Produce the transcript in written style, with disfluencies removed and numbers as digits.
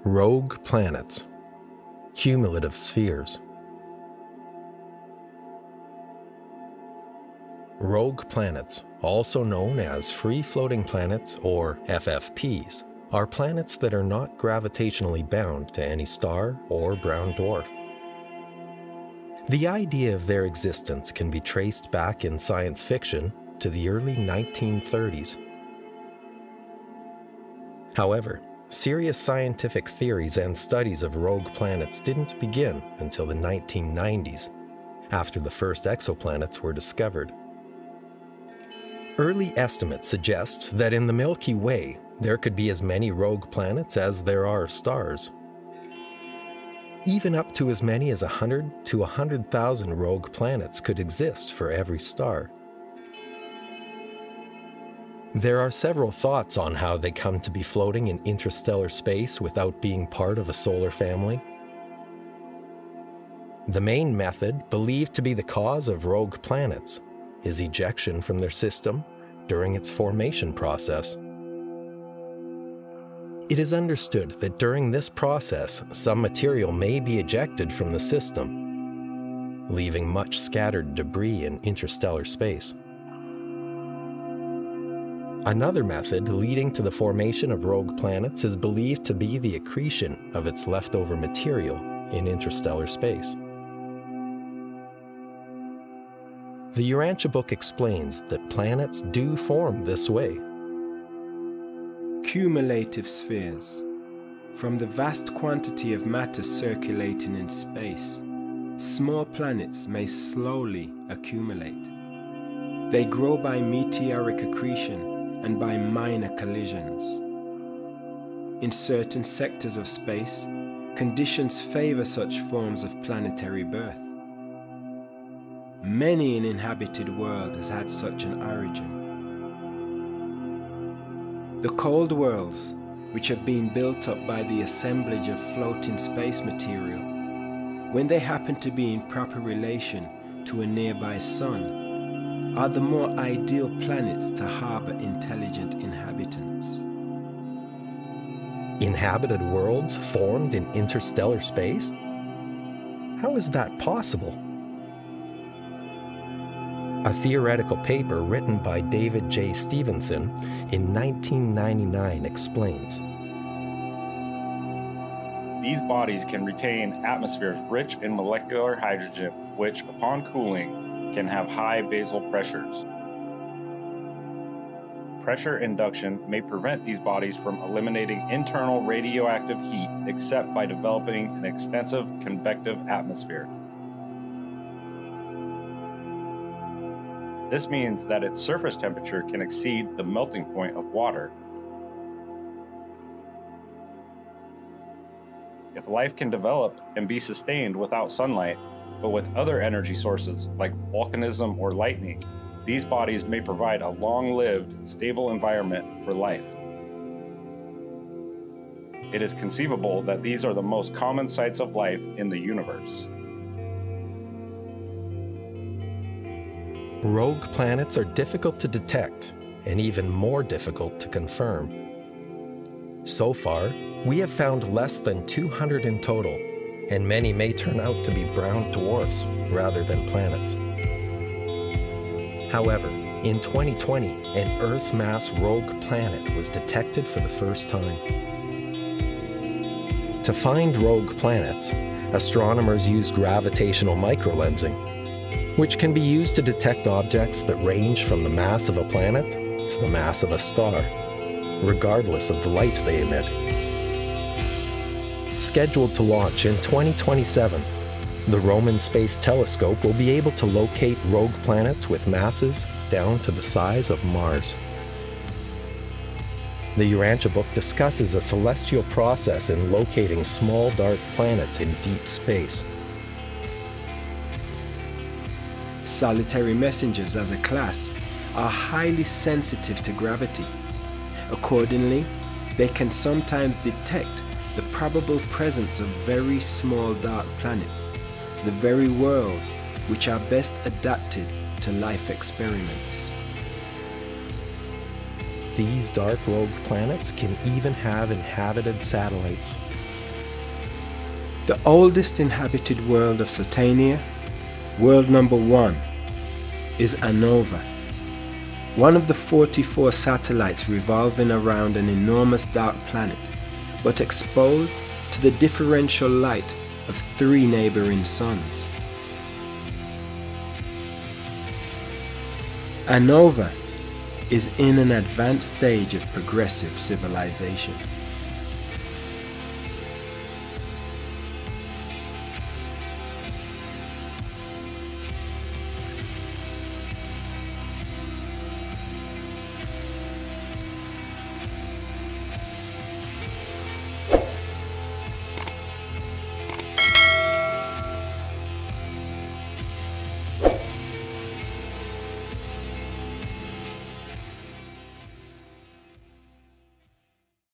Rogue planets, cumulative spheres. Rogue planets, also known as free-floating planets or FFPs, are planets that are not gravitationally bound to any star or brown dwarf. The idea of their existence can be traced back in science fiction to the early 1930s. However, serious scientific theories and studies of rogue planets didn't begin until the 1990s, after the first exoplanets were discovered. Early estimates suggest that in the Milky Way, there could be as many rogue planets as there are stars. Even up to as many as 100 to 100,000 rogue planets could exist for every star. There are several thoughts on how they come to be floating in interstellar space without being part of a solar family. The main method, believed to be the cause of rogue planets, is ejection from their system during its formation process. It is understood that during this process, some material may be ejected from the system, leaving much scattered debris in interstellar space. Another method leading to the formation of rogue planets is believed to be the accretion of its leftover material in interstellar space. The Urantia Book explains that planets do form this way. Cumulative spheres. From the vast quantity of matter circulating in space, small planets may slowly accumulate. They grow by meteoric accretion and by minor collisions. In certain sectors of space, conditions favor such forms of planetary birth. Many an inhabited world has had such an origin. The cold worlds, which have been built up by the assemblage of floating space material, when they happen to be in proper relation to a nearby sun, are the more ideal planets to harbor intelligent inhabitants. Inhabited worlds formed in interstellar space? How is that possible? A theoretical paper written by David J. Stevenson in 1999 explains. These bodies can retain atmospheres rich in molecular hydrogen, which, upon cooling, can have high basal pressures. Pressure induction may prevent these bodies from eliminating internal radioactive heat except by developing an extensive convective atmosphere. This means that its surface temperature can exceed the melting point of water. If life can develop and be sustained without sunlight, but with other energy sources like volcanism or lightning, these bodies may provide a long-lived, stable environment for life. It is conceivable that these are the most common sites of life in the universe. Rogue planets are difficult to detect and even more difficult to confirm. So far, we have found less than 200 in total, and many may turn out to be brown dwarfs rather than planets. However, in 2020, an Earth-mass rogue planet was detected for the first time. To find rogue planets, astronomers used gravitational microlensing, which can be used to detect objects that range from the mass of a planet to the mass of a star, regardless of the light they emit. Scheduled to launch in 2027, the Roman Space Telescope will be able to locate rogue planets with masses down to the size of Mars. The Urantia Book discusses a celestial process in locating small dark planets in deep space. Solitary messengers as a class are highly sensitive to gravity. Accordingly, they can sometimes detect the probable presence of very small dark planets, the very worlds which are best adapted to life experiments. These dark rogue planets can even have inhabited satellites. The oldest inhabited world of Satania, world number 1, is ANOVA, one of the 44 satellites revolving around an enormous dark planet, but exposed to the differential light of 3 neighboring suns. ANOVA is in an advanced stage of progressive civilization.